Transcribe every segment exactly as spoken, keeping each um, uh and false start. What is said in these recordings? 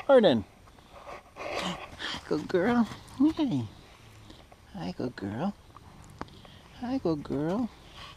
Arden. Hi, good girl. Hey. Hi, good girl. Hi, good girl.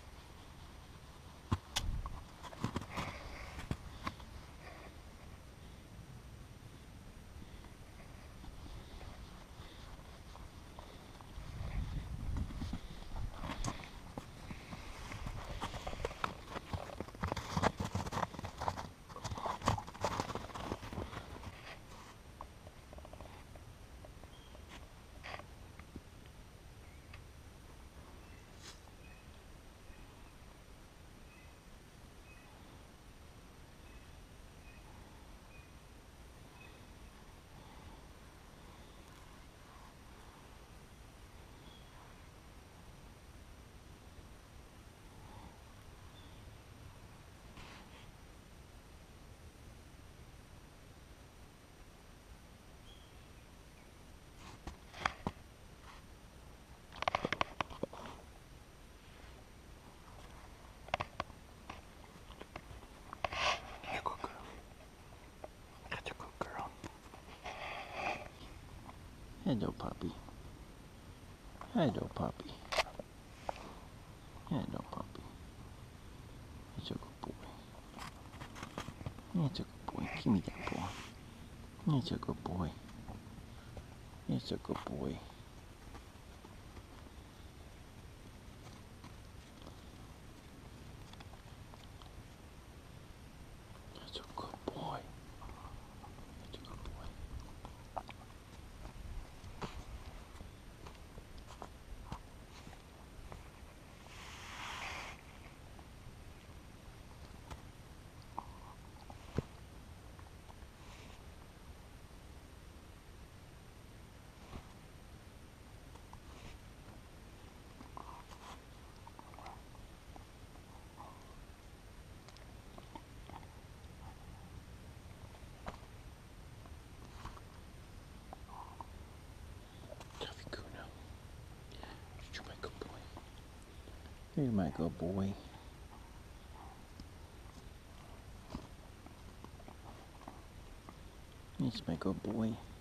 Hello, puppy. Hello, puppy. Hello, puppy. It's a good boy. It's a good boy. Give me that boy. It's a good boy. It's a good boy. It's a good boy. It's a good boy. You're my good boy. He's my good boy.